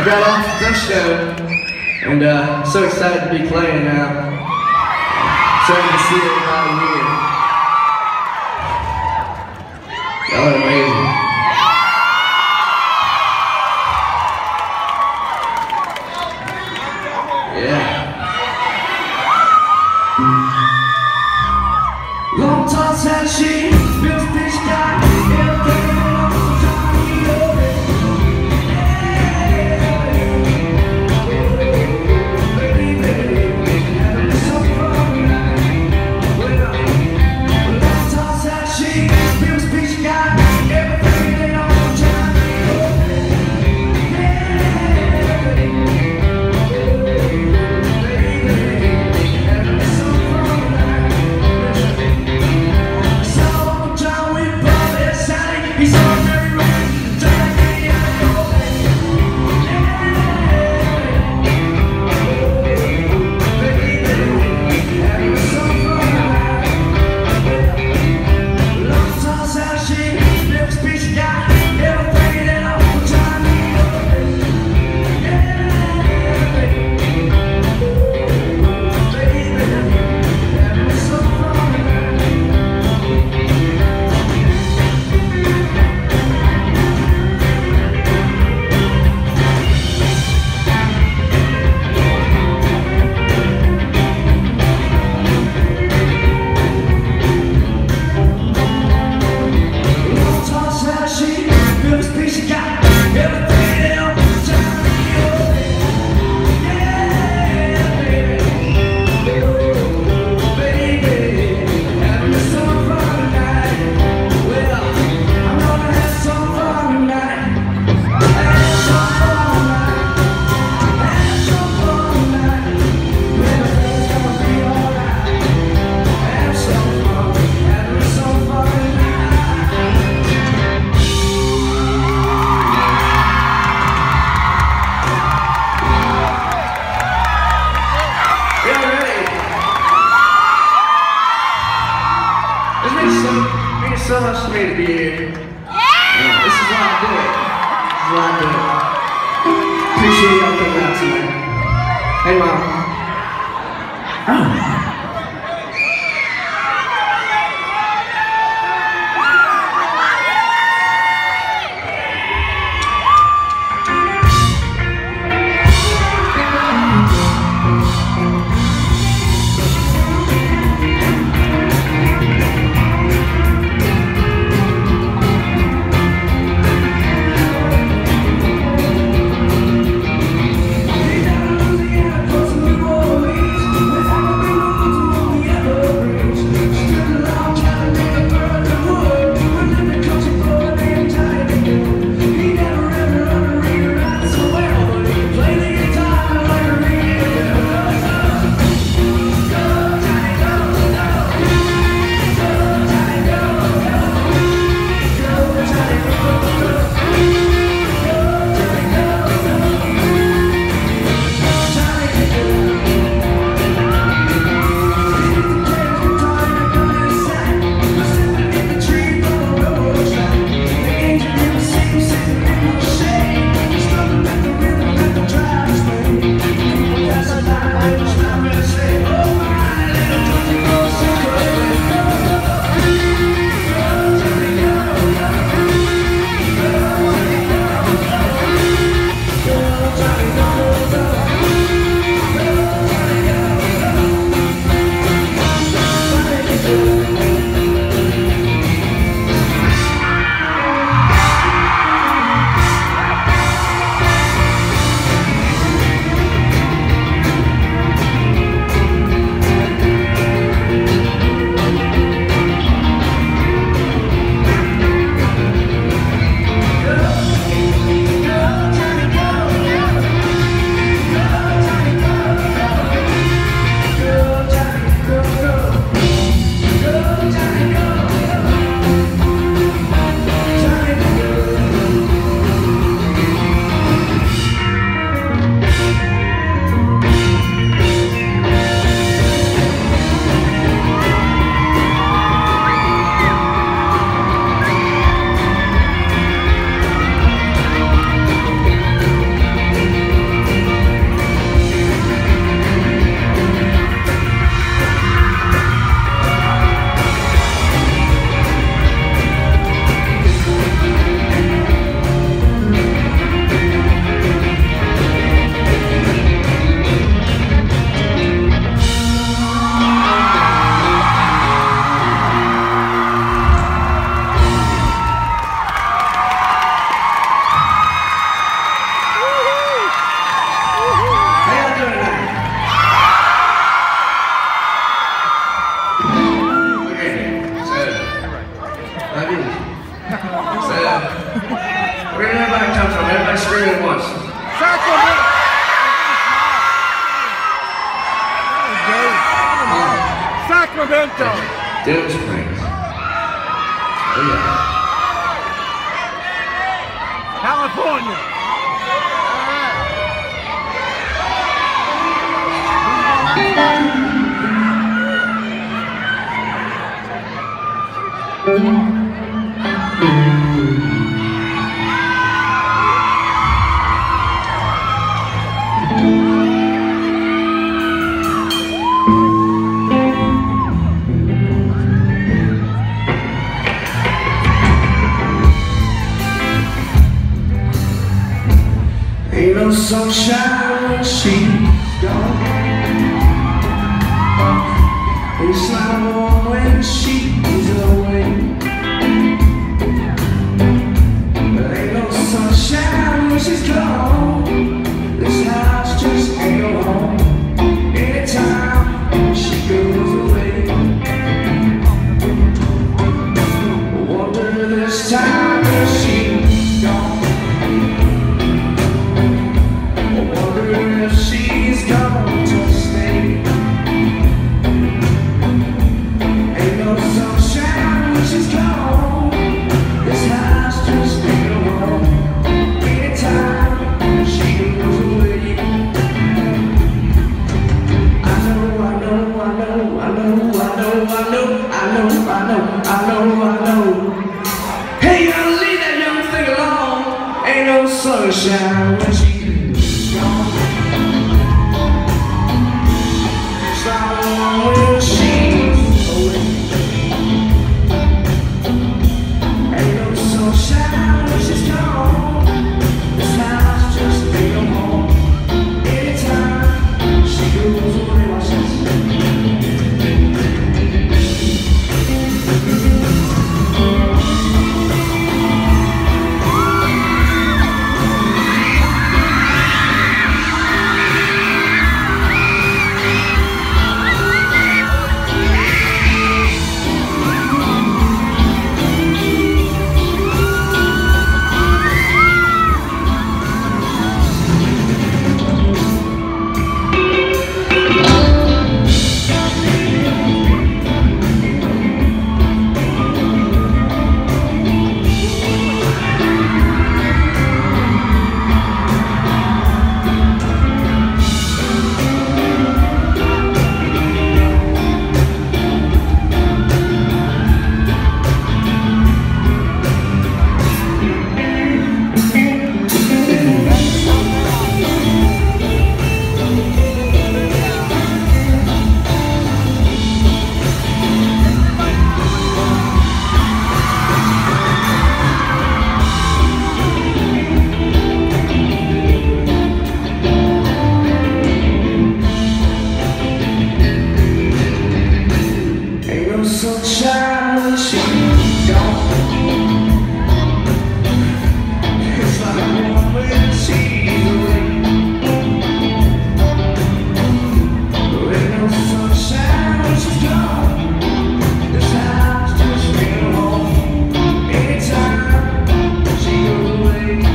got off the show, and so excited to be playing now. Excited to see everybody here. Y'all are amazing. Yeah. Long toss and she feels this guy. It means so much to me to be here. Yeah. This is why I do it. This is why I do it. Appreciate y'all coming out tonight. Hey, Mom. Oh. California. Ain't no sunshine when she's gone. It's not warm when she's away. But ain't no sunshine when she's gone. This house just ain't no home. Anytime she goes away. Wonder this time if she's gone. She's gone to stay. Ain't no sunshine when she's gone. This house just ain't no home. Anytime she goes away. I know. Hey, you gotta leave that young thing alone. Ain't no sunshine when she's gone. When she's away. Ain't no sunshine when she's gone. This house just ain't no home. Anytime she goes away, watch this. Sunshine when she's gone. It's like warm when she's away. There ain't no sunshine when she's gone. This house just ain't no home. Anytime she goes away.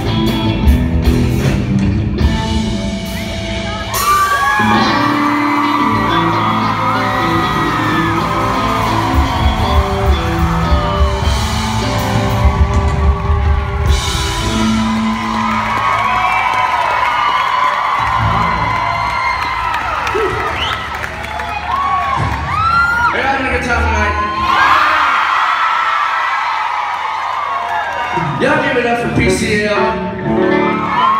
We're having a good time tonight. Y'all give it up for PCL.